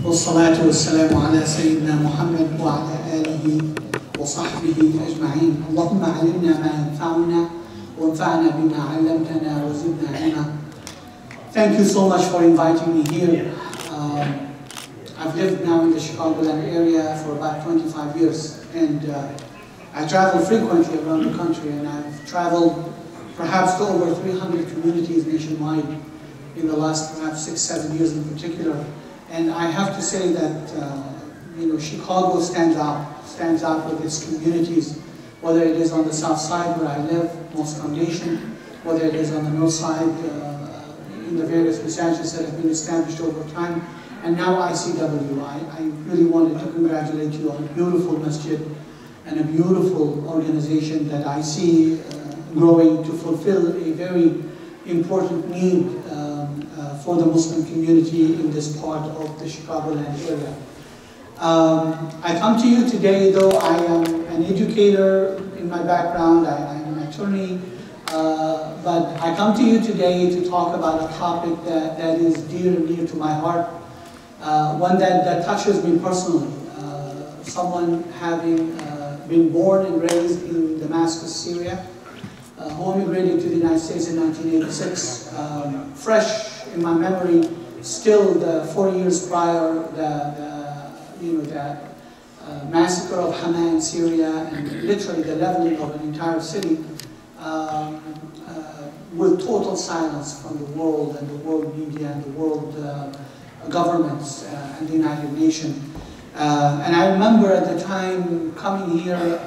والصلاة والسلام على سيدنا محمد وعلى آله وصحبه أجمعين. اللهم علمنا ما ينفعنا وانفعنا بما علمتنا وزدنا علما. Thank you so much for inviting me here. I've lived now in the Chicagoland area for about 25 years, and I travel frequently around the country, and I've traveled perhaps to over 300 communities nationwide in the last perhaps 6-7 years in particular. And I have to say that Chicago stands out with its communities, whether it is on the south side where I live, Mosque Foundation, whether it is on the north side in the various masajids that have been established over time, and now ICW. I really wanted to congratulate you on a beautiful masjid and a beautiful organization that I see growing to fulfill a very important need for the Muslim community in this part of the Chicagoland area. I come to you today, though I am an educator in my background, I'm an attorney, but I come to you today to talk about a topic that is dear and near to my heart, one that touches me personally. Someone having been born and raised in Damascus, Syria, who immigrated to the United States in 1986. Fresh in my memory, still the 4 years prior, the massacre of Hama in Syria, and literally the leveling of an entire city, with total silence from the world and the world media and the world governments and the United Nations. And I remember at the time coming here,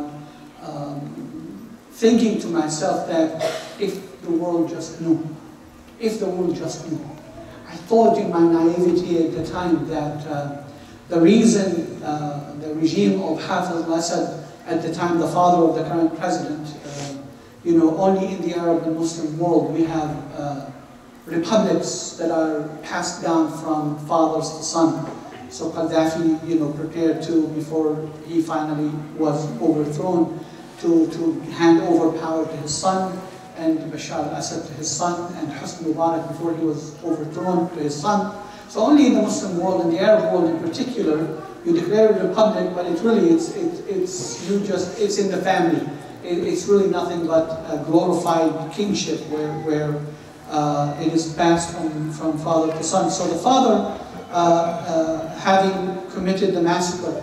thinking to myself that if the world just knew, if the world just knew. I thought in my naivety at the time that the reason the regime of Hafez al-Assad, at the time the father of the current president, only in the Arab and Muslim world we have republics that are passed down from fathers to son. So Gaddafi, prepared to, before he finally was overthrown, to hand over power to his son, and Bashar al-Assad to his son, and Hosni Mubarak before he was overthrown to his son. So only in the Muslim world, in the Arab world in particular, you declare a republic, but it's in the family. It's really nothing but a glorified kingship where it is passed from father to son. So the father, having committed the massacre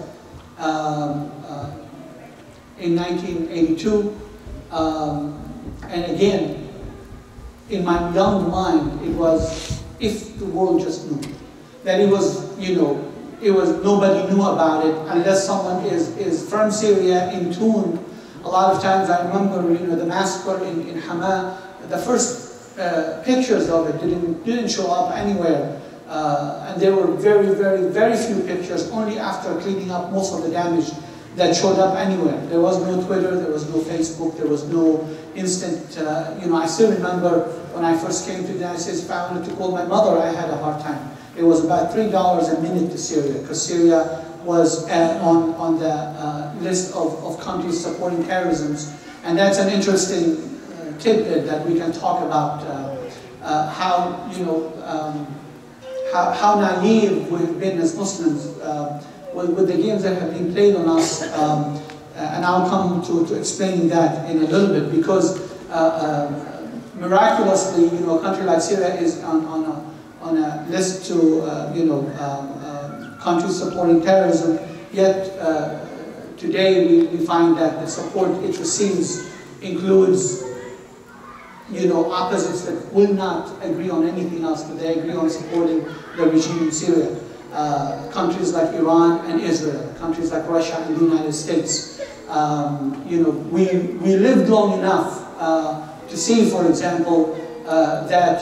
in 1982, and again, in my young mind, it was, if the world just knew, that it was, nobody knew about it unless someone is from Syria, in tune. A lot of times I remember, the massacre in Hama, the first pictures of it didn't show up anywhere. And there were very, very, very few pictures, only after cleaning up most of the damage that showed up anywhere. There was no Twitter, there was no Facebook, there was no instant, I still remember when I first came to the United States, if I wanted to call my mother, I had a hard time. It was about $3 a minute to Syria, because Syria was on the list of countries supporting terrorism. And that's an interesting tidbit that we can talk about, how naive we've been as Muslims with the games that have been played on us, and I'll come to explaining that in a little bit, because miraculously, a country like Syria is on a list to countries supporting terrorism. Yet today we find that the support it receives includes opposites that will not agree on anything else, but they agree on supporting the regime in Syria. Countries like Iran and Israel, countries like Russia and the United States. We lived long enough to see, for example, that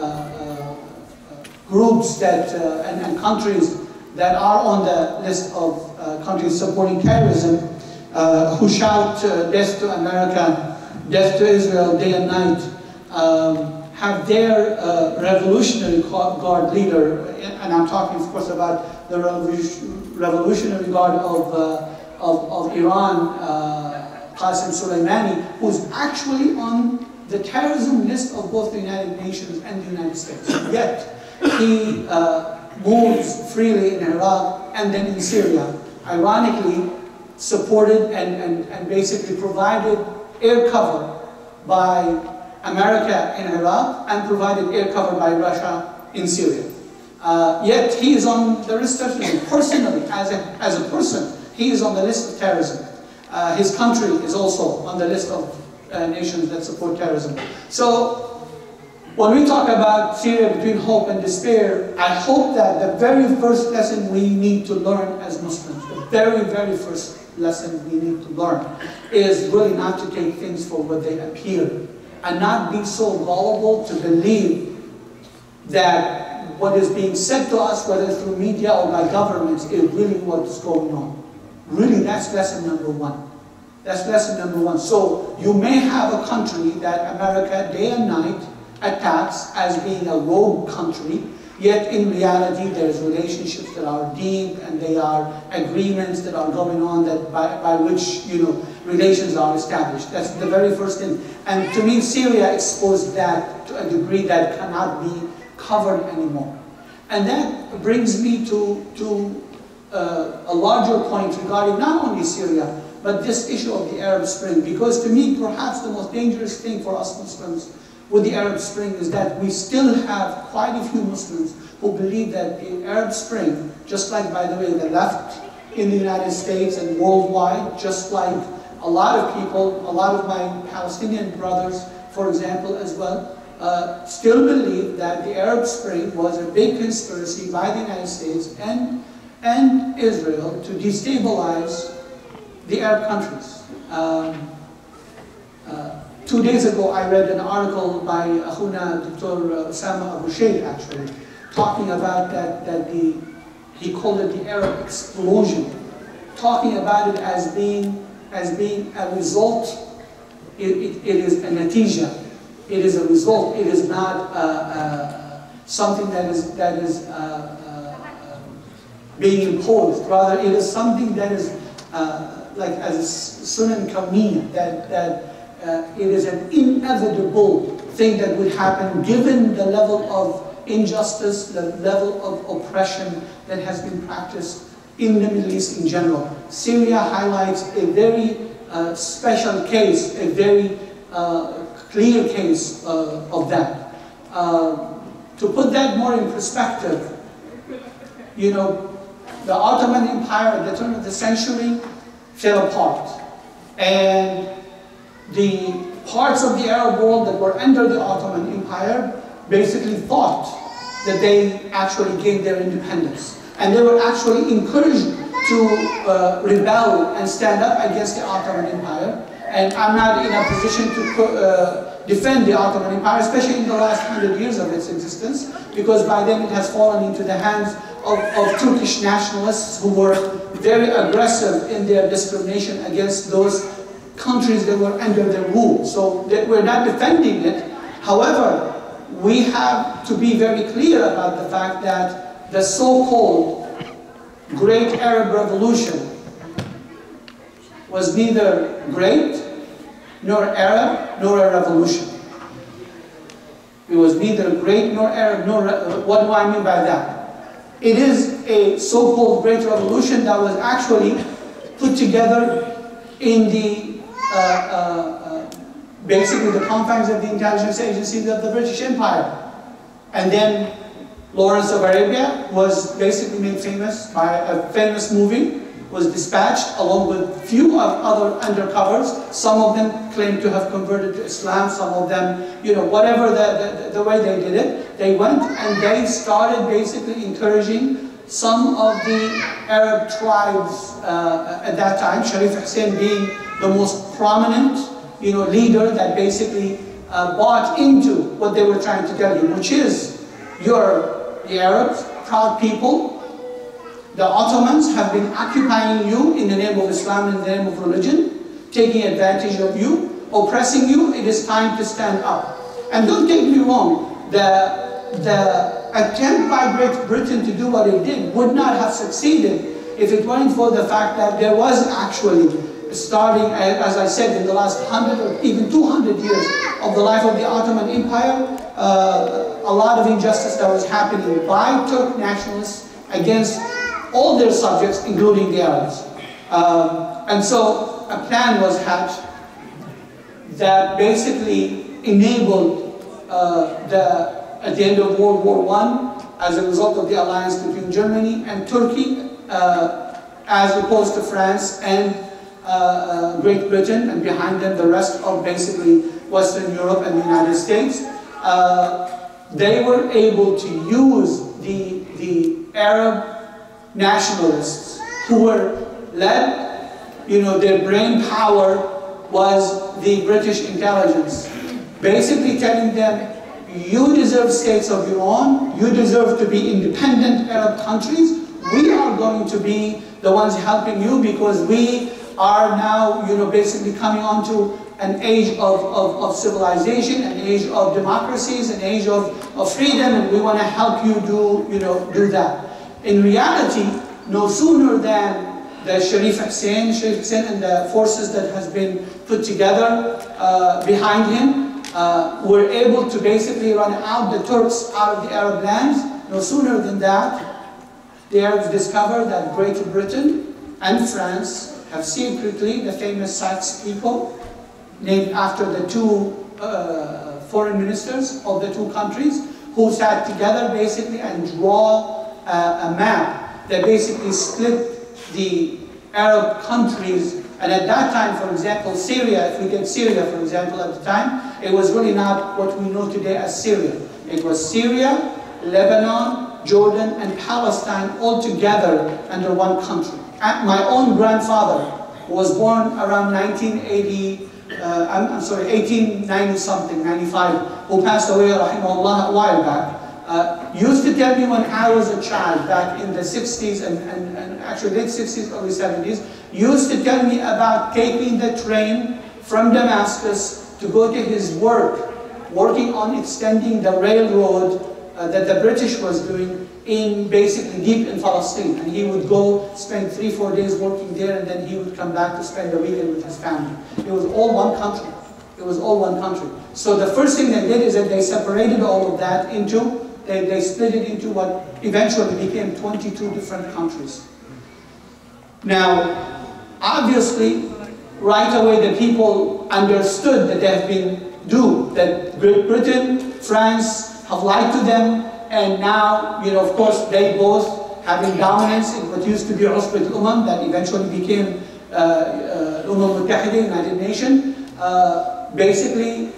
groups that and countries that are on the list of countries supporting terrorism, who shout death to America, death to Israel day and night, have their Revolutionary Guard leader, and I'm talking, of course, about the Revolutionary Guard of Iran, Qasem Soleimani, who's actually on the terrorism list of both the United Nations and the United States. Yet he moves freely in Iraq and then in Syria, ironically supported and basically provided air cover by America in Iraq and provided air cover by Russia in Syria. Yet he is on the list of, personally, as a person, he is on the list of terrorism. His country is also on the list of nations that support terrorism. So when we talk about Syria between hope and despair, I hope that the very first lesson we need to learn as Muslims, the very, very first lesson we need to learn is really not to take things for what they appear and not be so gullible to believe that what is being said to us, whether through media or by governments, is really what's going on. Really, that's lesson number one. That's lesson number one. So you may have a country that America day and night attacks as being a rogue country, yet in reality there's relationships that are deep and they are agreements that are going on that by which relations are established. That's the very first thing. And to me, Syria exposed that to a degree that cannot be covered anymore. And that brings me to a larger point regarding not only Syria, but this issue of the Arab Spring. Because to me, perhaps the most dangerous thing for us Muslims with the Arab Spring is that we still have quite a few Muslims who believe that the Arab Spring, just like, by the way, the left in the United States and worldwide, just like a lot of people, a lot of my Palestinian brothers, for example, as well, still believe that the Arab Spring was a big conspiracy by the United States and Israel to destabilize the Arab countries. 2 days ago, I read an article by Akhuna Dr. Osama Abu Sheikh, actually, talking about he called it the Arab explosion, talking about it as being a result. It is a natija. It is a result. It is not something that is being imposed. Rather, it is something that is like as sunan kamiyya, that it is an inevitable thing that would happen given the level of injustice, the level of oppression that has been practiced in the Middle East in general. Syria highlights a very special case, a very clear case of that. To put that more in perspective, the Ottoman Empire at the turn of the century fell apart, and the parts of the Arab world that were under the Ottoman Empire basically thought that they actually gained their independence. And they were actually encouraged to rebel and stand up against the Ottoman Empire. And I'm not in a position to defend the Ottoman Empire, especially in the last 100 years of its existence, because by then it has fallen into the hands of Turkish nationalists who were very aggressive in their discrimination against those countries that were under their rule. So we're not defending it. However, we have to be very clear about the fact that the so-called Great Arab Revolution was neither great, nor Arab, nor a revolution. It was neither great nor Arab, nor... What do I mean by that? It is a so-called Great Revolution that was actually put together in the basically the confines of the intelligence agencies of the British Empire. And then Lawrence of Arabia was basically made famous by a famous movie, was dispatched along with few other undercovers. Some of them claimed to have converted to Islam, some of them, whatever the way they did it, they went and they started basically encouraging some of the Arab tribes at that time, Sharif Hussein being the most prominent leader that basically bought into what they were trying to tell you, which is, the Arabs, proud people. The Ottomans have been occupying you in the name of Islam, in the name of religion, taking advantage of you, oppressing you. It is time to stand up. And don't take me wrong, the attempt by Great Britain to do what it did would not have succeeded if it weren't for the fact that there was actually, starting, as I said, in the last 100 or even 200 years of the life of the Ottoman Empire, a lot of injustice that was happening by Turk nationalists against all their subjects, including the Arabs. And so a plan was hatched that basically enabled at the end of World War I, as a result of the alliance between Germany and Turkey, as opposed to France and Great Britain, and behind them the rest of basically Western Europe and the United States. They were able to use the Arab nationalists who were led, their brain power was the British intelligence, basically telling them, you deserve states of your own, you deserve to be independent Arab countries, we are going to be the ones helping you because we are now, basically coming on to an age of civilization, an age of democracies, an age of freedom, and we want to help you do that. In reality, no sooner than the Sharif Hussein and the forces that has been put together behind him were able to basically run out the Turks out of the Arab lands. No sooner than that, the Arabs discovered that Great Britain and France have secretly the famous Saxe people, named after the two foreign ministers of the two countries, who sat together basically and draw a map that basically split the Arab countries. And at that time, for example, Syria, if we get Syria, for example, at the time, it was really not what we know today as Syria. It was Syria, Lebanon, Jordan, and Palestine all together under one country. My own grandfather, who was born around 1890 something, 95, who passed away, rahimahullah, a while back, used to tell me when I was a child, back in the 60s and actually late 60s, early 70s, used to tell me about taking the train from Damascus to go to his work, working on extending the railroad that the British was doing in basically deep in Palestine. And he would go spend 3-4 days working there, and then he would come back to spend the weekend with his family. It was all one country. It was all one country. So the first thing they did is that they separated all of that into, they split it into what eventually became 22 different countries. Now, obviously, right away the people understood that they have been duped, that Great Britain, France have lied to them, and now, of course, they both having dominance in what used to be Usbat al-Umam, that eventually became Muttahida, United Nations, basically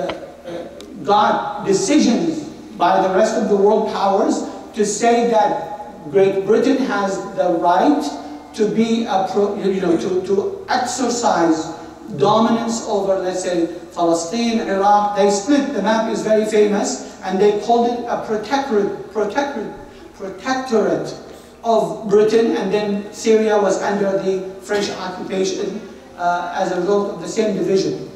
got decisions by the rest of the world powers to say that Great Britain has the right to be to exercise dominance over, let's say, Palestine, Iraq. They split. The map is very famous, and they called it a protectorate of Britain, and then Syria was under the French occupation as a result of the same division.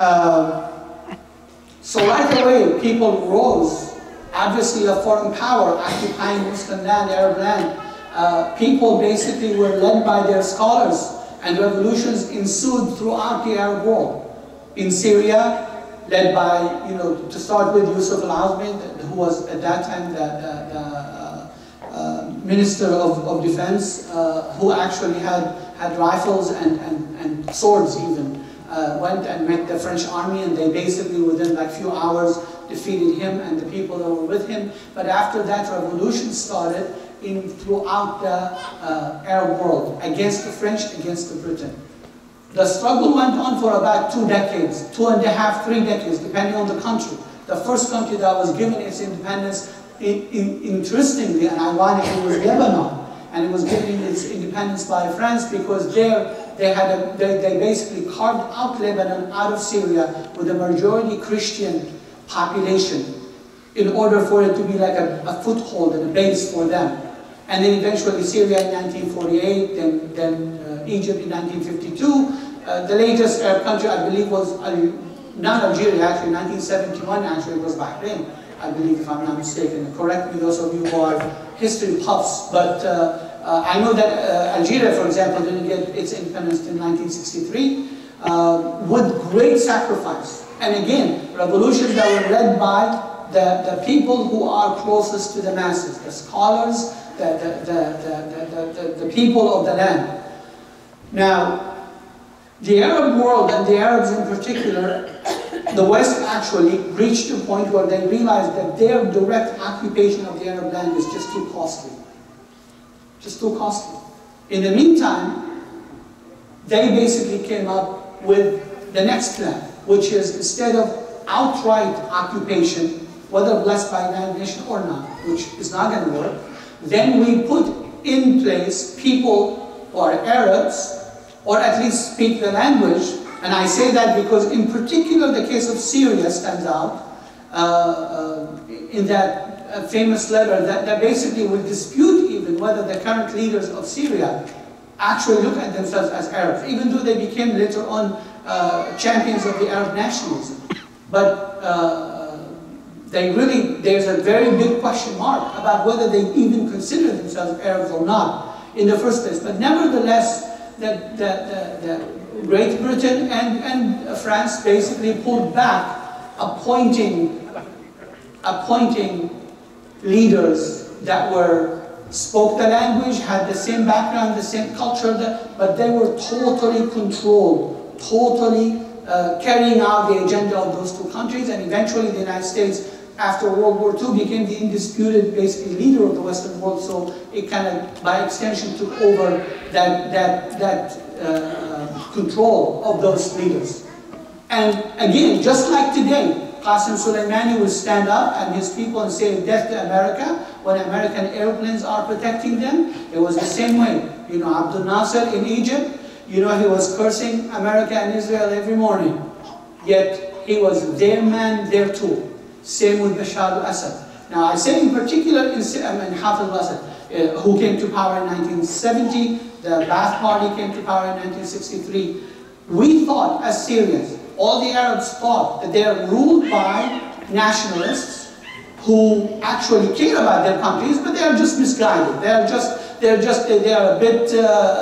So right away, people rose. Obviously, a foreign power occupying Muslim land, Arab land. People basically were led by their scholars, and revolutions ensued throughout the Arab world. In Syria, led by, to start with Yusuf al-Azmi, who was at that time the Minister of Defense, who actually had rifles and swords even, went and met the French army, and they basically within like few hours defeated him and the people that were with him. But after that, revolution started throughout the Arab world, against the French, against the Britain. The struggle went on for about 2 decades, 2.5, 3 decades, depending on the country. The first country that was given its independence, interestingly and ironically, was Lebanon. And it was given its independence by France because they basically carved out Lebanon out of Syria with a majority Christian population in order for it to be like a foothold and a base for them. And then eventually Syria in 1948, then Egypt in 1952. The latest Arab country, I believe, was not Algeria, actually, 1971, actually, it was Bahrain, I believe, if I'm not mistaken. Correct me, those of you who are history puffs. But I know that Algeria, for example, didn't get its independence in 1963 with great sacrifice. And again, revolutions that were led by the people who are closest to the masses, the scholars, the people of the land. Now, the Arab world, and the Arabs in particular, the West actually reached a point where they realized that their direct occupation of the Arab land is just too costly. Just too costly. In the meantime, they basically came up with the next plan, which is instead of outright occupation, whether blessed by United Nations or not, which is not going to work, then we put in place people who are Arabs, or at least speak the language. And I say that because in particular the case of Syria stands out in that famous letter that basically will dispute even whether the current leaders of Syria actually look at themselves as Arabs, even though they became later on champions of the Arab nationalism. But there's a very big question mark about whether they even consider themselves Arabs or not in the first place. But nevertheless, the Great Britain and France basically pulled back, appointing leaders that spoke the language, had the same background, the same culture, but they were totally controlled, totally carrying out the agenda of those two countries. And eventually the United States, after World War II, became the indisputed, basically, leader of the Western world. So it kind of, by extension, took over that control of those leaders. And again, just like today, Qasem Soleimani will stand up and his people and say death to America when American airplanes are protecting them. It was the same way. You know, Abdel Nasser in Egypt, you know, he was cursing America and Israel every morning. Yet he was their man, their tool. Same with Bashar al-Assad. Now I say in particular in Hafez al-Assad, who came to power in 1970, the Ba'ath Party came to power in 1963. We thought, as Syrians, all the Arabs thought that they are ruled by nationalists who actually care about their countries, but they are just misguided. They are a bit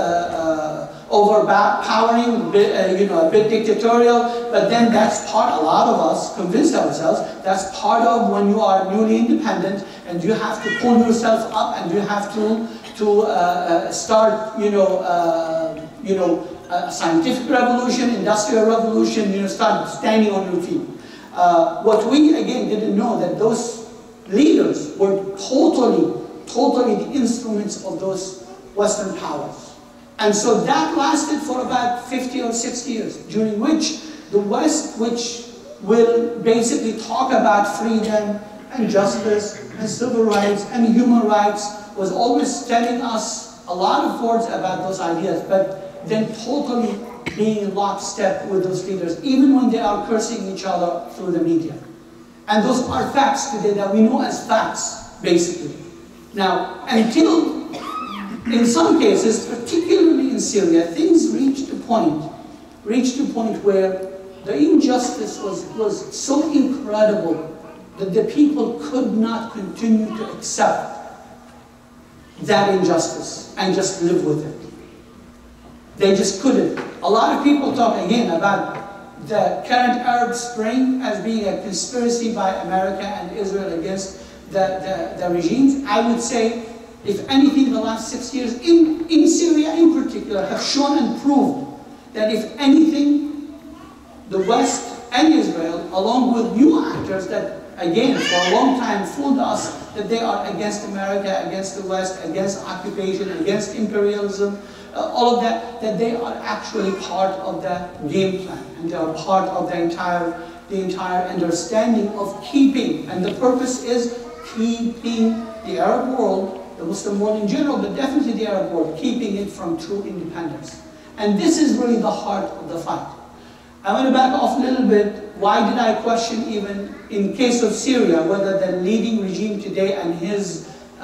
overpowering, a bit dictatorial. But then that's part. A lot of us convinced ourselves that's part of when you are newly independent and you have to pull yourself up and you have to start, a scientific revolution, industrial revolution, start standing on your feet. What we, again, didn't know that those leaders were totally the instruments of those Western powers. And so that lasted for about 50 or 60 years, during which the West, which will basically talk about freedom and justice and civil rights and human rights, was always telling us a lot of words about those ideas, but then totally being in lockstep with those leaders, even when they are cursing each other through the media. And those are facts today that we know as facts, basically. Now, until, in some cases, particularly in Syria, things reached a point where the injustice was so incredible that the people could not continue to accept that injustice and just live with it. They just couldn't. A lot of people talk again about the current Arab Spring as being a conspiracy by America and Israel against the regimes. I would say, if anything, the last 6 years, in Syria in particular, have shown and proved that if anything, the West and Israel, along with new actors that, again, for a long time fooled us that they are against America, against the West, against occupation, against imperialism, all of that, that they are actually part of the game plan, and they are part of the entire understanding of keeping, and the purpose is keeping the Arab world, the Muslim world in general, but definitely the Arab world, keeping it from true independence. And this is really the heart of the fight. I want to back off a little bit. Why did I question, even in case of Syria, whether the leading regime today and his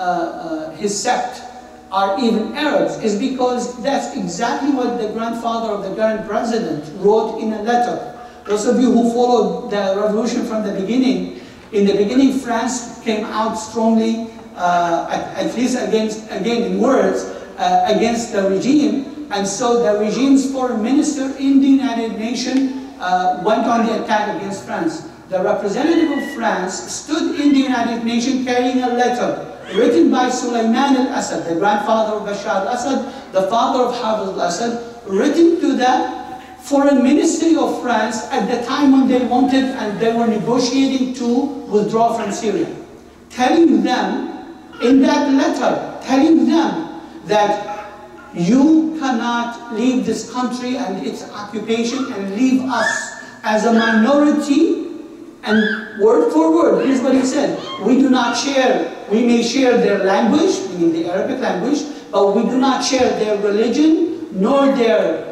sect are even Arabs? Is because that's exactly what the grandfather of the current president wrote in a letter. Those of you who followed the revolution from the beginning, in the beginning France came out strongly, at least against, again in words, against the regime. And so the regime's foreign minister in the United Nations went on the attack against France. the representative of France stood in the United Nations carrying a letter written by Sulaiman al-Assad, the grandfather of Bashar al-Assad, the father of Hafiz al-Assad, written to the Foreign Ministry of France at the time when they wanted and they were negotiating to withdraw from Syria, telling them in that letter, telling them that you cannot leave this country and its occupation and leave us as a minority. And word for word, here's what he said: we do not share, we may share their language, meaning the Arabic language, but we do not share their religion, nor their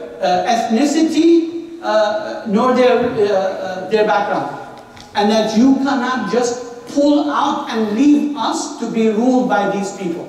ethnicity, nor their background. And that you cannot just pull out and leave us to be ruled by these people.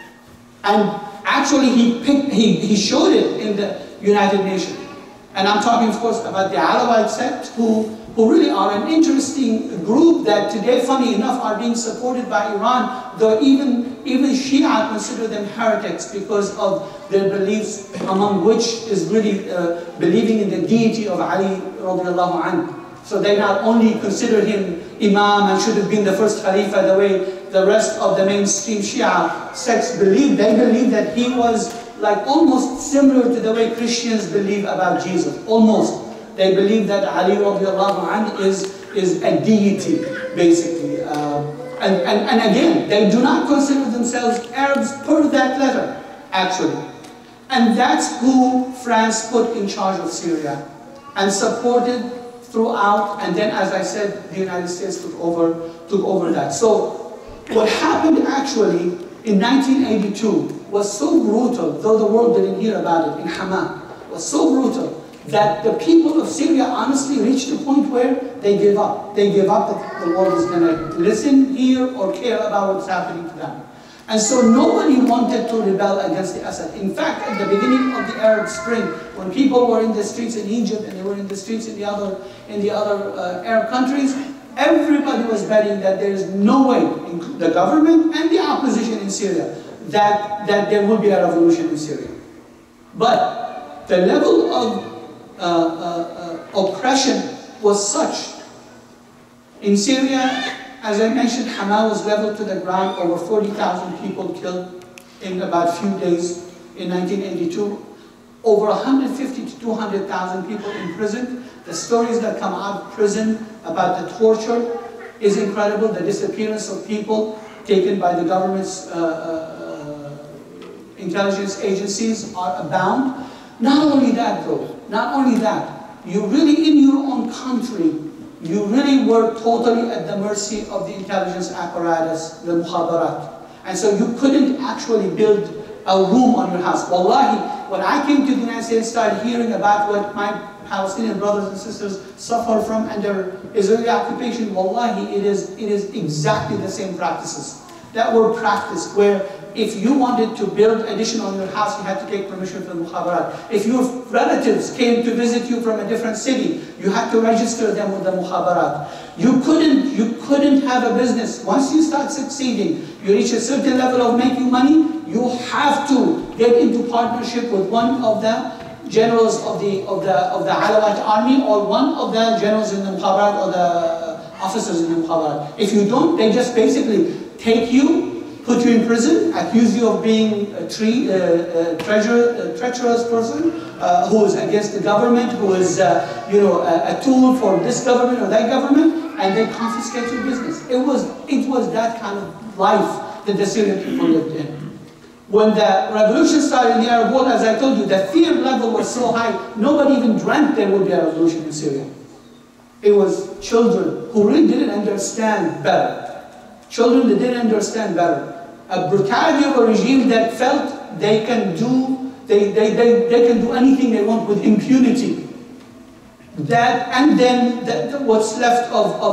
And actually he showed it in the United Nations. And I'm talking, of course, about the Alawite sect, who really are an interesting group that today, funny enough, are being supported by Iran, though even Shia consider them heretics because of their beliefs, among which is really believing in the deity of Ali radiallahu anhu. So they not only consider him Imam and should have been the first Khalifa the way the rest of the mainstream Shia sects believe, they believe that he was like almost similar to the way Christians believe about Jesus, almost. They believe that Ali radiallahu anhu is a deity, basically. And again, they do not consider themselves Arabs per that letter, actually. And that's who France put in charge of Syria and supported throughout. And then, as I said, the United States took over that. So what happened actually in 1982 was so brutal, though the world didn't hear about it, in Hama, was so brutal that the people of Syria honestly reached a point where they gave up. They gave up that the world is going to listen, hear, or care about what's happening to them. And so nobody wanted to rebel against the Assad. In fact, at the beginning of the Arab Spring, when people were in the streets in Egypt and they were in the streets in the other Arab countries, everybody was betting that there is no way, the government and the opposition in Syria, that there will be a revolution in Syria. But the level of oppression was such. In Syria, as I mentioned, Hama was leveled to the ground, over 40,000 people killed in about a few days in 1982. Over 150 to 200,000 people imprisoned. The stories that come out of prison about the torture is incredible. The disappearance of people taken by the government's intelligence agencies are abound. Not only that though, not only that, you really in your own country, you really were totally at the mercy of the intelligence apparatus, the mukhabarat. And so you couldn't actually build a room on your house. Wallahi, when I came to the United States, started hearing about what my Palestinian brothers and sisters suffer from under Israeli occupation, wallahi, it is exactly the same practices that were practiced, where if you wanted to build addition on your house, you had to take permission from the mukhabarat. If your relatives came to visit you from a different city, you had to register them with the mukhabarat. You couldn't have a business. Once you start succeeding, you reach a certain level of making money, you have to get into partnership with one of the generals of the Alawite army, or one of the generals in the mukhabarat, or the officers in the mukhabarat. If you don't, they just basically take you, put you in prison, accuse you of being a treacherous person who is against the government, who is a tool for this government or that government, and they confiscate your business. It was that kind of life that the Syrian people lived in. When the revolution started in the Arab world, as I told you, the fear level was so high, nobody even dreamt there would be a revolution in Syria. It was children who really didn't understand better. Children that didn't understand better. A brutality of a regime that felt they can do anything they want with impunity. That, and then what's left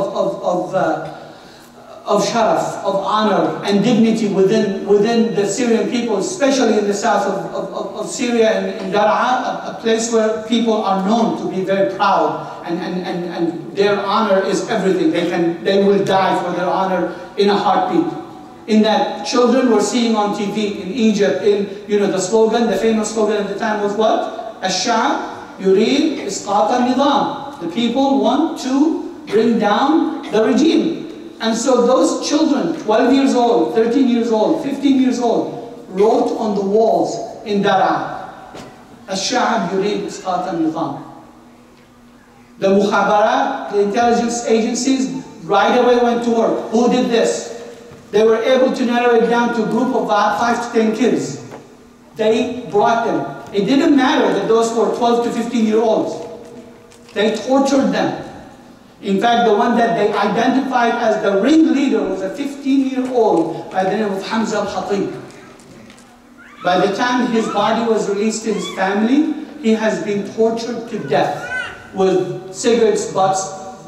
of sharaf, of honor and dignity within the Syrian people, especially in the south of Syria and in Dar'a, a place where people are known to be very proud, and their honor is everything. They will die for their honor in a heartbeat. In that, children were seeing on TV in Egypt, the slogan, the famous slogan at the time was what? Ash-Sha'b yurid isqat al-nizam. The people want to bring down the regime. And so those children, 12 years old, 13 years old, 15 years old, wrote on the walls in Dar'a, الشعب يريد إسقاط النظام. The mukhabarat, the intelligence agencies, right away went to work. Who did this? They were able to narrow it down to a group of about 5 to 10 kids. They brought them. It didn't matter that those were 12 to 15-year-olds. They tortured them. In fact, the one that they identified as the ringleader was a 15-year-old by the name of Hamza al-Khatib. By the time his body was released to his family, he has been tortured to death with cigarettes butts,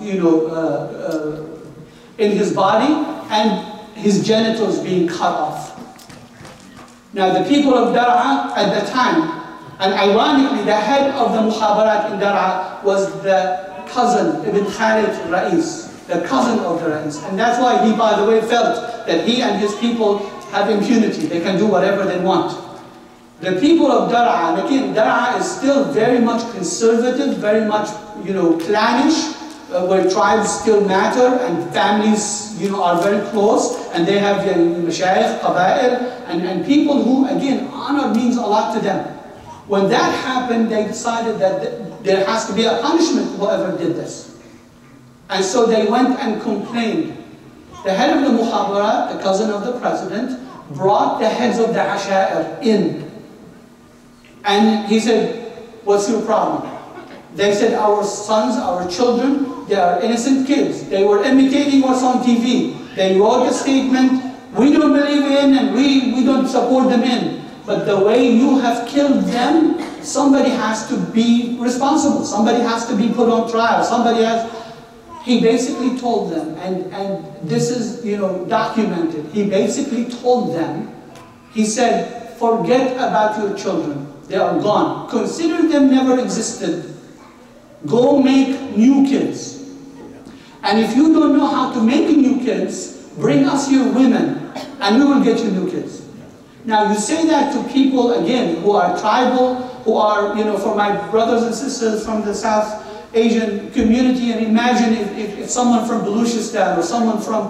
in his body, and his genitals being cut off. Now the people of Dar'a at the time, and ironically the head of the mukhabarat in Dar'a was the cousin, Ibn Khalid Rais, the cousin of the Rais. And that's why he, by the way, felt that he and his people have impunity. They can do whatever they want. The people of Dar'a, and again, Dar'a is still very much conservative, very much, clannish, where tribes still matter and families, are very close, and they have mashayikh, qaba'il, and people who, again, honor means a lot to them. When that happened, they decided that there has to be a punishment to whoever did this. And so they went and complained. The head of the mukhabarat, the cousin of the president, brought the heads of the asha'ir in. And he said, what's your problem? They said, our sons, our children, they are innocent kids. They were imitating what's on TV. They wrote a statement, we don't believe in and we don't support them in. But the way you have killed them, somebody has to be responsible. Somebody has to be put on trial. Somebody has... He basically told them, and this is, documented. He basically told them, he said, forget about your children. They are gone. Consider them never existed. Go make new kids. And if you don't know how to make new kids, bring us your women, and we will get you new kids. Now you say that to people, again, who are tribal, who are, for my brothers and sisters from the South Asian community, and imagine if someone from Baluchistan or someone from,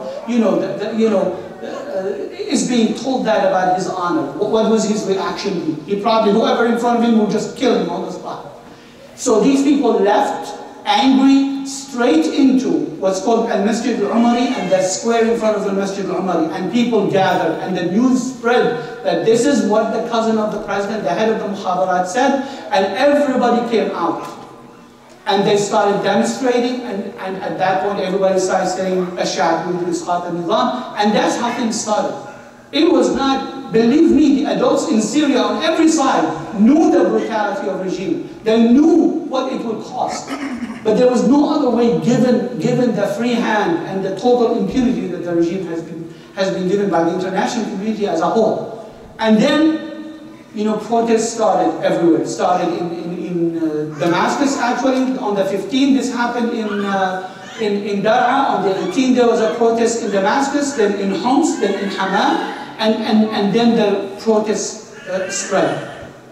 is being told that about his honor. What was his reaction? He probably, whoever in front of him would just kill him on the spot. So these people left angry straight into what's called Al-Masjid Al-Umari and the square in front of the Masjid Al-Umari, and people gathered, and the news spread that this is what the cousin of the president, the head of the mukhabarat said, and everybody came out. And they started demonstrating, and at that point everybody started saying, Ash-Sha'b yurid isqat al-nizam, and that's how things started. It was not, believe me, the adults in Syria on every side knew the brutality of regime. They knew what it would cost. But there was no other way given the free hand and the total impunity that the regime has been given by the international community as a whole. And then, protests started everywhere. It started in Damascus, actually, on the 15th. This happened in Dar'a. On the 18th, there was a protest in Damascus, then in Homs, then in Hama, and then the protests spread.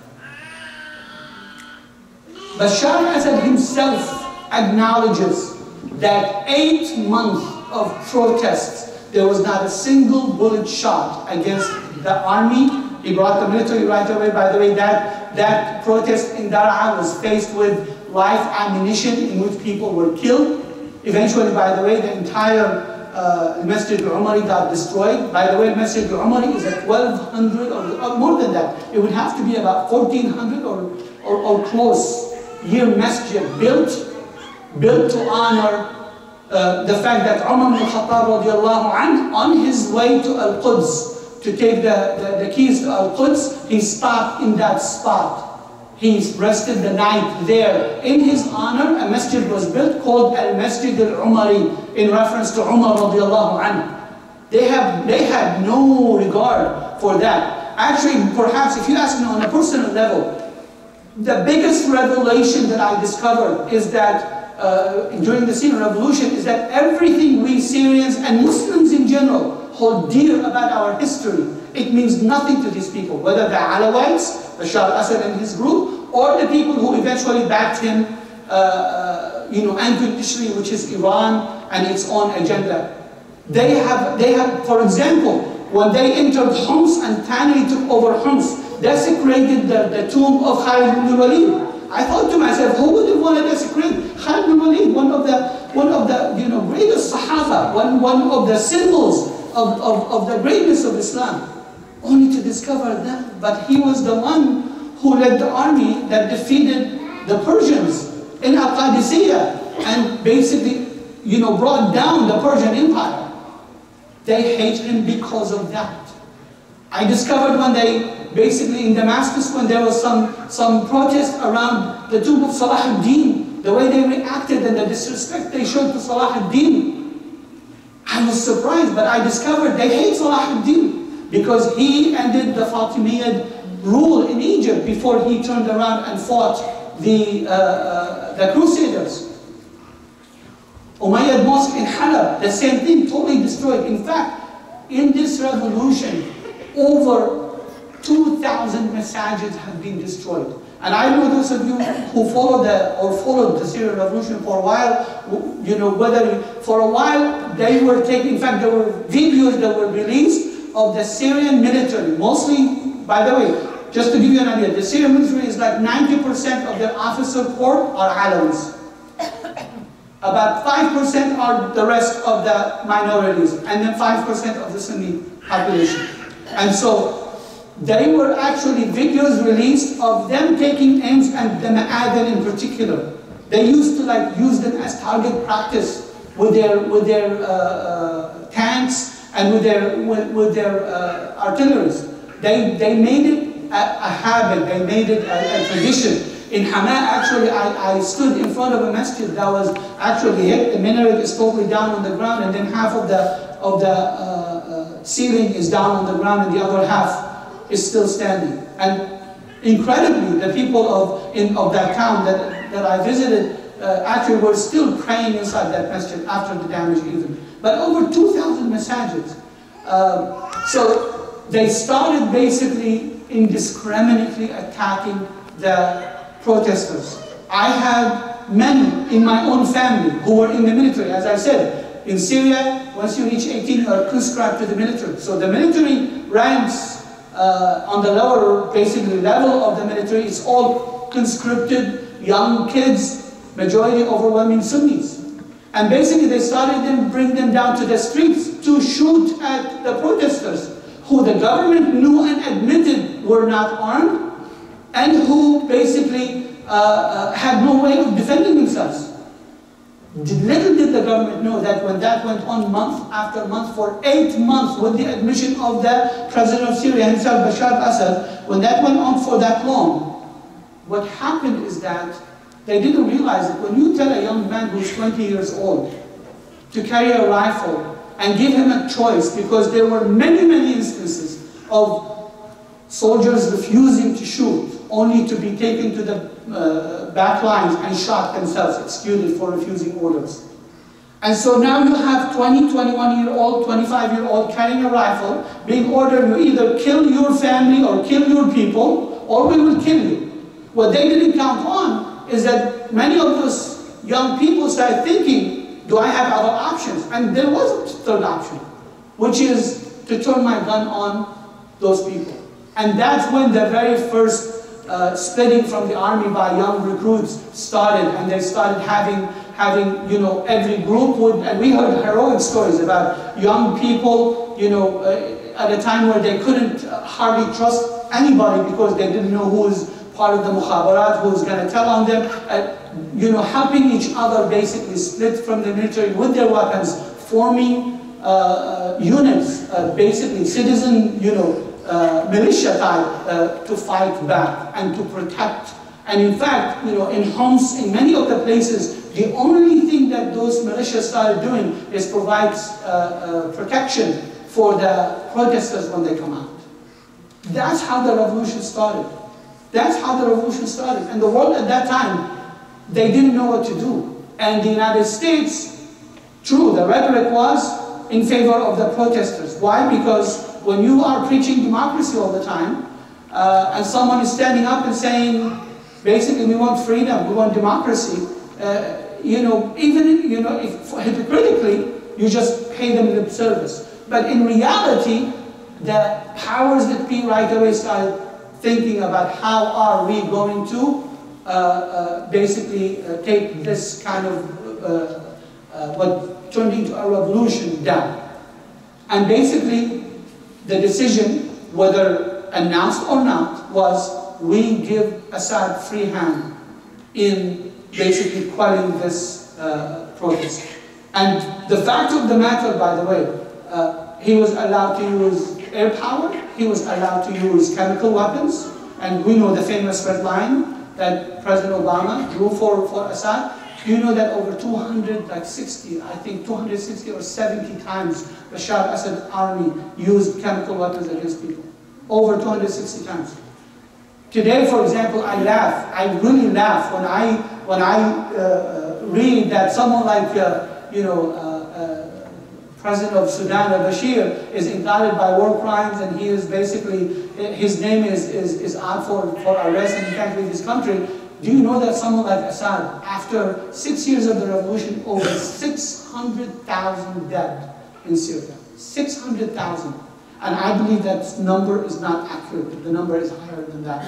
Bashar al-Assad himself acknowledges that 8 months of protests, there was not a single bullet shot against the army. He brought the military right away. By the way, that protest in Dar'a was faced with live ammunition in which people were killed. Eventually, by the way, the entire Masjid Al-Umari got destroyed. By the way, Masjid Al-Umari is at 1,200 or more than that. It would have to be about 1,400 or close year masjid built to honor the fact that Umar ibn Khattab radiallahu anhu, on his way to Al-Quds to take the keys to Al-Quds, he stopped in that spot. He rested the night there. In his honor, a masjid was built called Al-Masjid Al-Umari in reference to Umar radiallahu anhu. They had no regard for that. Actually, perhaps if you ask me on a personal level, the biggest revelation that I discovered is that during the Syrian revolution is that everything we Syrians and Muslims in general hold dear about our history, it means nothing to these people, whether the Alawites, Bashar al-Assad and his group, or the people who eventually backed him, unconditionally, which is Iran and its own agenda. They have, for example, when they entered Homs and tannery took over Homs, desecrated the tomb of Khalid ibn Walid. I thought to myself, who would have wanted to desecrate Khalid ibn Walid, one of the greatest Sahaba, one of the symbols of the greatness of Islam, only to discover that. But he was the one who led the army that defeated the Persians in Al-Qadisiyah and basically, brought down the Persian Empire. They hate him because of that. I discovered when they, basically in Damascus, when there was some protest around the tomb of Salah ad-Din, the way they reacted and the disrespect they showed to Salah ad-Din, I was surprised, but I discovered they hate Salah ad-Din because he ended the Fatimid rule in Egypt before he turned around and fought the Crusaders. Umayyad Mosque in Halab, the same thing, totally destroyed. In fact, in this revolution, over 2,000 masajids have been destroyed. And I know those of you who followed the Syrian revolution for a while, for a while they were taking, in fact, there were videos that were released of the Syrian military, mostly, by the way, just to give you an idea, the Syrian military is like 90% of their officer corps are Alawis. About 5% are the rest of the minorities, and then 5% of the Sunni population. And so, they were actually videos released of them taking aims at the Ma'adin in particular. They used to use them as target practice with their tanks and with their artilleries. They made it a habit, they made it a tradition. In Hama, actually, I stood in front of a masjid that was actually hit. The minaret is totally down on the ground, and then half of the ceiling is down on the ground, and the other half is still standing. And incredibly, the people of that town that I visited actually were still praying inside that masjid after the damage even. But over 2,000 masajids. So they started basically indiscriminately attacking the protesters. I had many in my own family who were in the military. As I said, in Syria, once you reach 18, you are conscribed to the military. So the military ranks on the lower, basically, level of the military, it's all conscripted young kids, majority overwhelming Sunnis. And basically they started to bring them down to the streets to shoot at the protesters, who the government knew and admitted were not armed, and who basically had no way of defending themselves. Little did the government know that when that went on month after month for 8 months, with the admission of the president of Syria himself, Bashar al-Assad, when that went on for that long, what happened is that they didn't realize that when you tell a young man who's 20 years old to carry a rifle and give him a choice, because there were many, many instances of soldiers refusing to shoot, only to be taken to the back lines and shot themselves, executed for refusing orders. And so now you have 20, 21-year-old, 25-year-old carrying a rifle, being ordered to either kill your family or kill your people, or we will kill you. What they didn't count on is that many of those young people started thinking, do I have other options? And there was a third option, which is to turn my gun on those people. And that's when the very first splitting from the army by young recruits started, and they started having every group would, and we heard heroic stories about young people, at a time where they couldn't hardly trust anybody because they didn't know who was part of the mukhabarat, who was going to tell on them, helping each other basically split from the military with their weapons, forming units, basically citizen, militia type to fight back and to protect. And in fact, in Homs, in many of the places, the only thing that those militias started doing is provide protection for the protesters when they come out. That's how the revolution started. That's how the revolution started. And the world at that time, they didn't know what to do. And the United States, true, the rhetoric was in favor of the protesters. Why? Because when you are preaching democracy all the time, and someone is standing up and saying, basically, we want freedom, we want democracy, even, if hypocritically, you just pay them lip service. But in reality, the powers that be right away started thinking about how are we going to basically take this kind of what turned into a revolution down. And basically, the decision, whether announced or not, was we give Assad free hand in basically quelling this protest. And the fact of the matter, by the way, he was allowed to use air power, he was allowed to use chemical weapons, and we know the famous red line that President Obama drew for Assad. You know that over 260, I think 260 or 70 times Bashar al-Assad's army used chemical weapons against people. Over 260 times. Today, for example, I laugh. I really laugh when I read that someone like President of Sudan, al-Bashir, is indicted by war crimes, and he is basically, his name is out for arrest, and he can't leave his country. Do you know that someone like Assad, after 6 years of the revolution, over 600,000 dead in Syria? 600,000. And I believe that number is not accurate. The number is higher than that.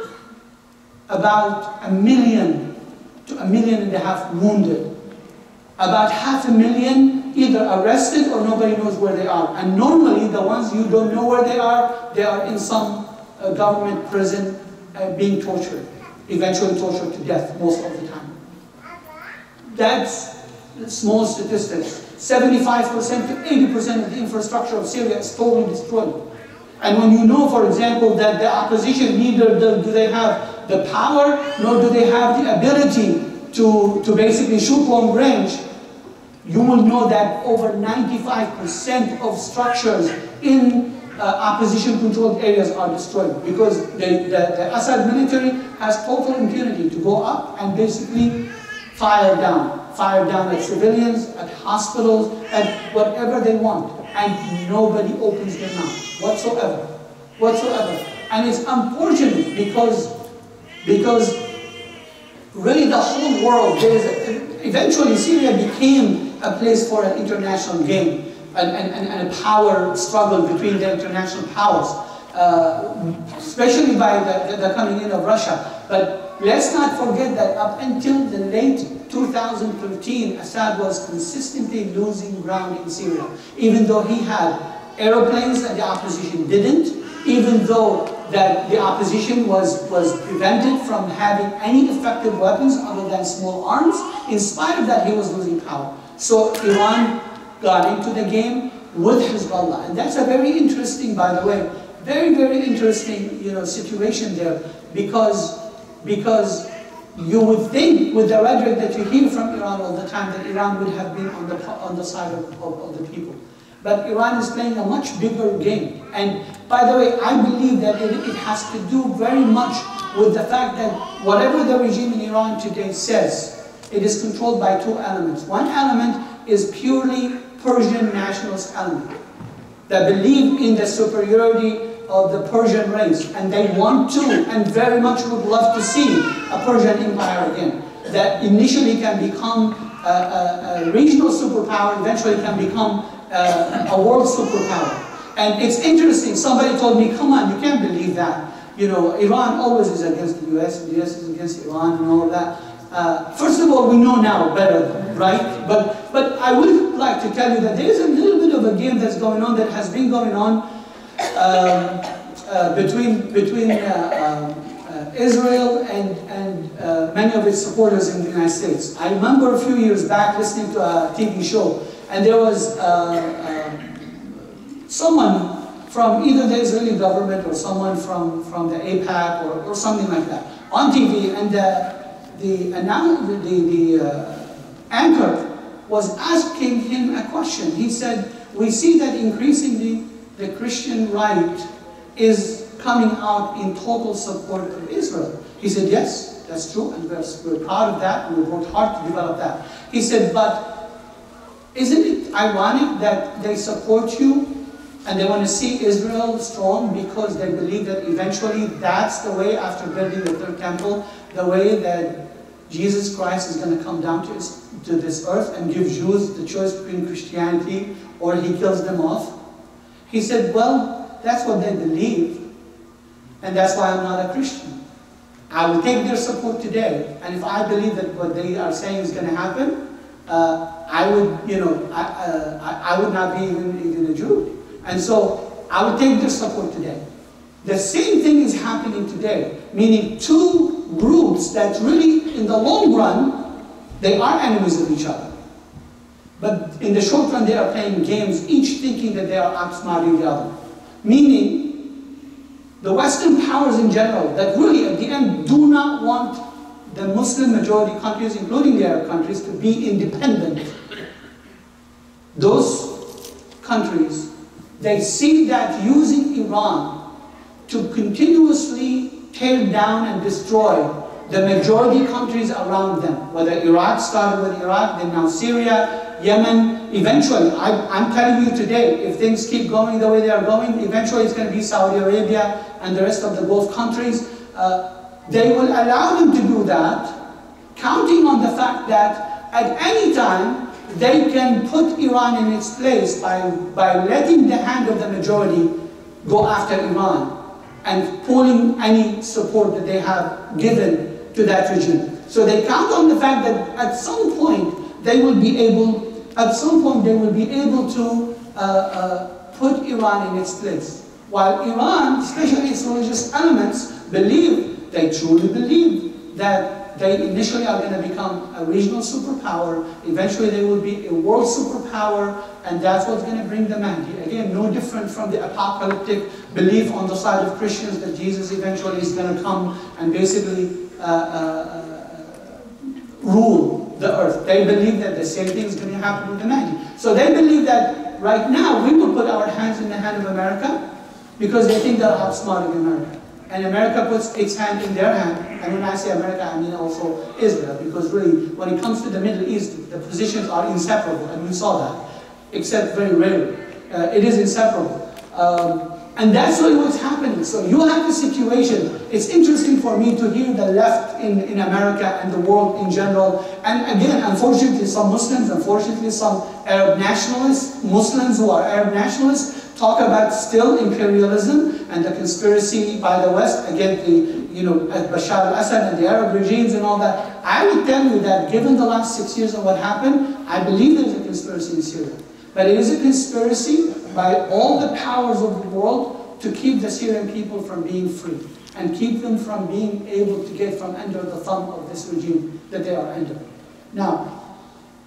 About 1 million to 1.5 million wounded. About 500,000 either arrested or nobody knows where they are. And normally the ones you don't know where they are in some government prison being tortured. Eventually tortured to death most of the time. That's small statistics. 75% to 80% of the infrastructure of Syria is totally destroyed. And when you know, for example, that the opposition, neither do they have the power, nor do they have the ability to basically shoot long range, you will know that over 95% of structures in opposition-controlled areas are destroyed, because the Assad military has total impunity to go up and basically fire down at civilians, at hospitals, at whatever they want, and nobody opens their mouth whatsoever. And it's unfortunate because really the whole world, eventually Syria became a place for an international game. And a power struggle between the international powers, especially by the coming in of Russia. But let's not forget that up until the late 2013, Assad was consistently losing ground in Syria, even though he had aeroplanes and the opposition didn't, even though that the opposition was prevented from having any effective weapons other than small arms. In spite of that, he was losing power. So Iran got into the game with Hezbollah, and that's a very interesting, by the way, very, very interesting, situation there, because you would think, with the rhetoric that you hear from Iran all the time, that Iran would have been on the side of the people. But Iran is playing a much bigger game. And by the way, I believe that it has to do very much with the fact that whatever the regime in Iran today says, it is controlled by two elements. One element is purely Persian nationalist element that believe in the superiority of the Persian race, and they want to, and very much would love to see a Persian empire again, that initially can become a regional superpower, eventually can become a world superpower. And it's interesting, somebody told me, come on, you can't believe that. Iran always is against the US, and the US is against Iran and all of that. First of all, we know now better, right? But I would like to tell you that there is a little bit of a game that's going on, that has been going on between Israel and many of its supporters in the United States. I remember a few years back listening to a TV show, and there was someone from either the Israeli government or someone from the AIPAC or something like that on TV, and the anchor was asking him a question. He said, we see that increasingly the Christian right is coming out in total support of Israel. He said, yes, that's true, and we're proud of that, and we worked hard to develop that. He said, but isn't it ironic that they support you and they want to see Israel strong because they believe that eventually that's the way, after building the third temple, the way that Jesus Christ is going to come down to this earth and give Jews the choice between Christianity or he kills them off? He said, well, that's what they believe, and that's why I'm not a Christian. I will take their support today, and if I believe that what they are saying is going to happen, I would, you know, I would not be even a Jew. And so I would take their support today. The same thing is happening today, meaning two groups that really, in the long run, they are enemies of each other. But in the short run, they are playing games, each thinking that they are outsmarting the other. Meaning, the Western powers in general, that really at the end do not want the Muslim majority countries, including the Arab countries, to be independent. Those countries, they see that using Iran to continuously tear down and destroy the majority countries around them, whether Iraq started with Iraq, then now Syria, Yemen, eventually, I'm telling you today, if things keep going the way they are going, eventually it's going to be Saudi Arabia and the rest of the Gulf countries. They will allow them to do that, counting on the fact that at any time they can put Iran in its place by letting the hand of the majority go after Iran and pulling any support that they have given to that regime. So they count on the fact that at some point they will be able, to put Iran in its place. While Iran, especially its religious elements, they truly believe that they initially are going to become a regional superpower, eventually they will be a world superpower, and that's what's going to bring the Mahdi. Again, no different from the apocalyptic belief on the side of Christians that Jesus eventually is going to come and basically rule the earth. They believe that the same thing is going to happen with the Mahdi. So they believe that right now we will put our hands in the hand of America because they think they're outsmarting America. And America puts its hand in their hand, and when I say America, I mean also Israel, because really, when it comes to the Middle East, the positions are inseparable, and we saw that, except very rarely. It is inseparable. And that's really what's happening. So you have the situation. It's interesting for me to hear the left in America and the world in general. And again, unfortunately, some Muslims, unfortunately, some Arab nationalists, Muslims who are Arab nationalists, talk about still imperialism and the conspiracy by the West against Bashar al-Assad and the Arab regimes and all that. I would tell you that given the last 6 years of what happened, I believe there's a conspiracy in Syria. But it is a conspiracy by all the powers of the world to keep the Syrian people from being free and keep them from being able to get from under the thumb of this regime that they are under. Now,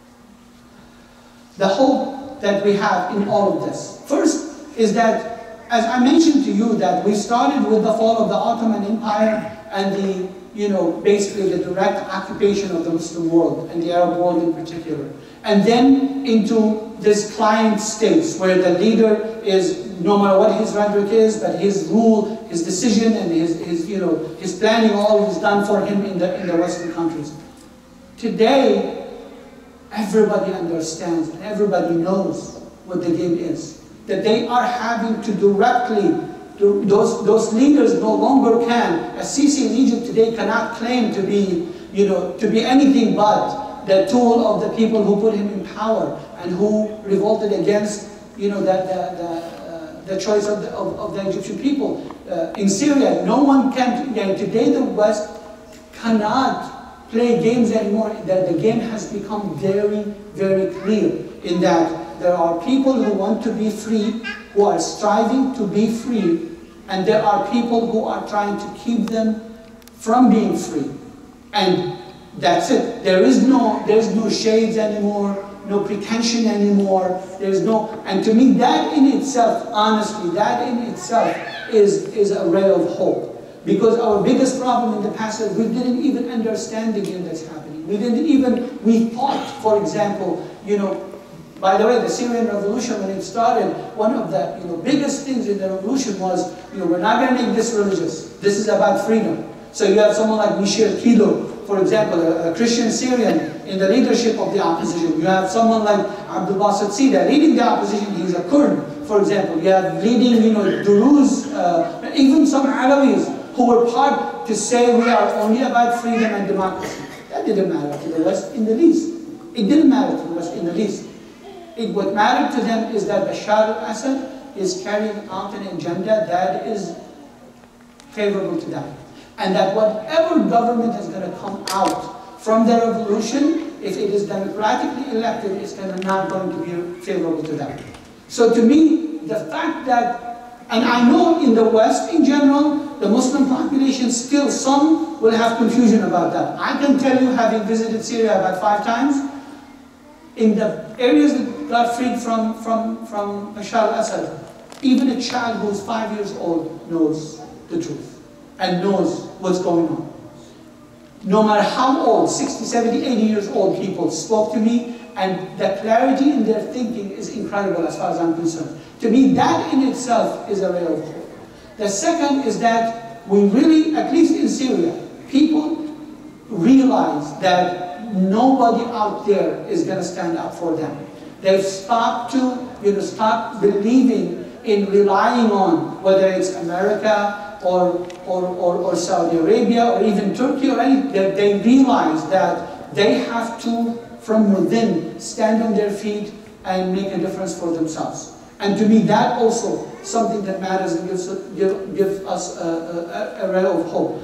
the hope that we have in all of this. First is that, as I mentioned to you, that we started with the fall of the Ottoman Empire and basically the direct occupation of the Muslim world and the Arab world in particular. And then into this client states where the leader is, no matter what his rhetoric is, but his rule, his decision, and his planning, all is done for him in the Western countries. Today, everybody understands and everybody knows what the game is. That they are having to directly, those leaders no longer can. Sisi in Egypt today cannot claim to be, to be anything but the tool of the people who put him in power and who revolted against, the choice of the Egyptian people. In Syria, no one can. Today, the West cannot play games anymore. That the game has become very, very clear in that there are people who want to be free, who are striving to be free, and there are people who are trying to keep them from being free. And that's it. There's no shades anymore, no pretension anymore. And to me, that in itself, honestly, that in itself is a ray of hope. Because our biggest problem in the past is we didn't even understand the game that's happening. We thought, for example, by the way, the Syrian revolution, when it started, one of the biggest things in the revolution was, we're not going to make this religious. This is about freedom. So you have someone like Michel Kilo, for example, a Christian Syrian in the leadership of the opposition. You have someone like Abdul Basit Sida leading the opposition. He's a Kurd, for example. You have leading, Druze, even some Alawis who were part to say we are only about freedom and democracy. That didn't matter to the West in the least. It didn't matter to the West in the least. What mattered to them is that Bashar al-Assad is carrying out an agenda that is favorable to them. And that whatever government is going to come out from the revolution, if it is democratically elected, it's not going to be favorable to them. So to me, the fact that, and I know in the West in general, the Muslim population still, some will have confusion about that. I can tell you, having visited Syria about 5 times, in the areas that got freed from Bashar al-Assad, even a child who is 5 years old knows the truth and knows what's going on. No matter how old, 60, 70, 80 years old people spoke to me, and the clarity in their thinking is incredible as far as I'm concerned. To me, that in itself is a ray of hope. The second is that we really, at least in Syria, people realize that nobody out there is going to stand up for them. They've stopped to, stop believing in relying on whether it's America or Saudi Arabia or even Turkey or anything. They realize that they have to, from within, stand on their feet and make a difference for themselves. And to me, that also something that matters and gives us a ray of hope.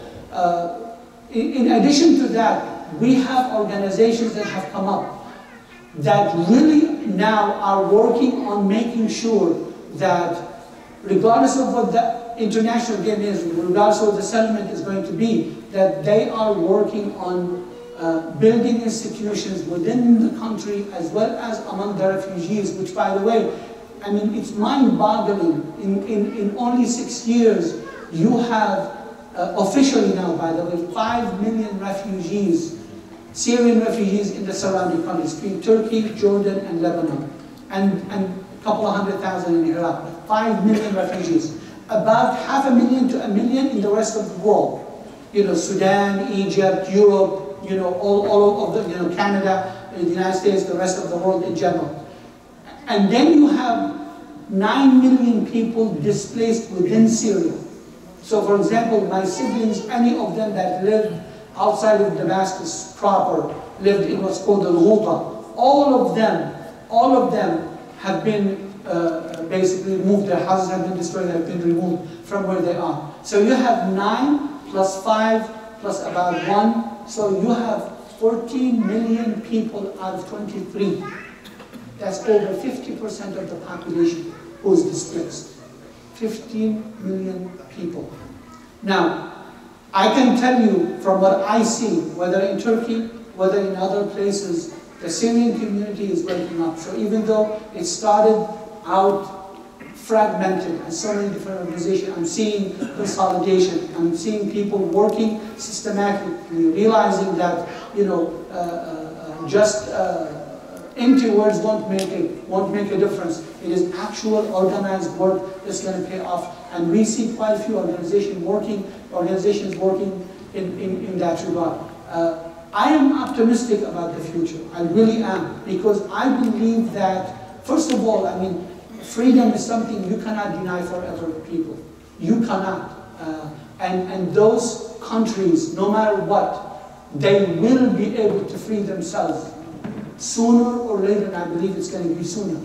In addition to that, we have organizations that have come up that really now are working on making sure that regardless of what the international game is, regardless of what the settlement is going to be, that they are working on building institutions within the country as well as among the refugees, which, by the way, I mean, it's mind-boggling. In only 6 years, you have officially now, by the way, 5 million refugees, Syrian refugees in the surrounding countries, between Turkey, Jordan, and Lebanon, and a couple of 100,000 in Iraq. 5 million refugees. About 500,000 to 1 million in the rest of the world. Sudan, Egypt, Europe, all of the, Canada, the United States, the rest of the world in general. And then you have 9 million people displaced within Syria. So for example, my siblings, any of them that lived outside of Damascus proper, lived in what's called the Ghouta. All of them have been basically moved, their houses have been destroyed, have been removed from where they are. So you have 9 plus 5 plus about 1, so you have 14 million people out of 23. That's over 50% of the population who is displaced. 15 million people. Now, I can tell you from what I see, whether in Turkey, whether in other places, the Syrian community is waking up. So even though it started out fragmented and so many different organizations, I'm seeing consolidation. I'm seeing people working systematically, realizing that just empty words won't make a difference. It is actual organized work that's going to pay off, and we see quite a few organizations working in that regard. I am optimistic about the future. I really am, because I believe that, first of all, I mean, freedom is something you cannot deny for other people. You cannot. And those countries, no matter what, they will be able to free themselves sooner or later, and I believe it's going to be sooner.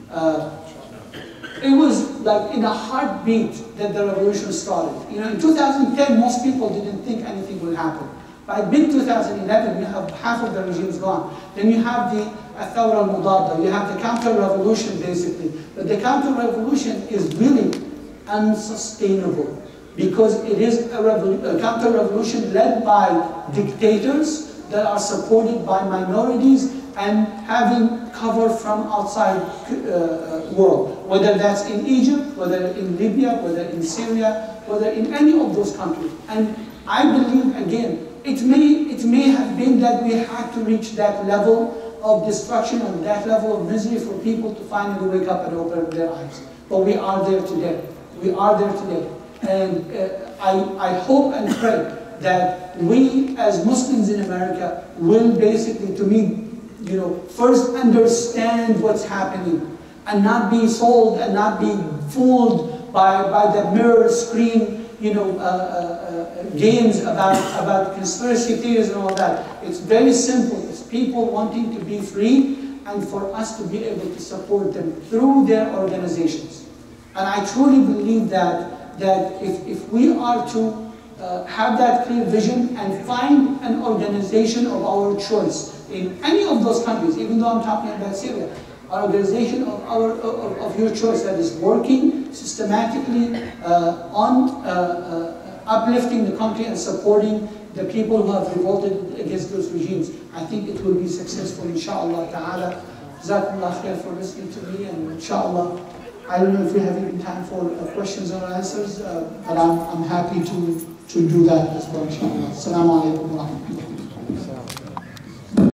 It was like in a heartbeat that the revolution started. In 2010, most people didn't think anything would happen. By mid-2011, you have half of the regimes gone. Then you have the Thawra al-Mudadda, you have the counter-revolution, basically. But the counter-revolution is really unsustainable, because it is a counter-revolution led by dictators that are supported by minorities and having cover from outside world, whether that's in Egypt, whether in Libya, whether in Syria, whether in any of those countries. And I believe, again, it may have been that we had to reach that level of destruction and that level of misery for people to finally wake up and open their eyes. But we are there today. We are there today. And I hope and pray that we as Muslims in America will basically, to me, first understand what's happening and not be sold and not be fooled by the mirror screen games about conspiracy theories and all that. It's very simple. It's people wanting to be free and for us to be able to support them through their organizations. And I truly believe that if we are to have that clear vision and find an organization of our choice in any of those countries, even though I'm talking about Syria, an organization of your choice that is working systematically on uplifting the country and supporting the people who have revolted against those regimes, I think it will be successful, inshallah ta'ala. Jazakumullah khair for listening to me, and inshallah, I don't know if we have even time for questions or answers, but I'm happy to do that as well, inshallah. Assalamu alaikum wa rahmatullah.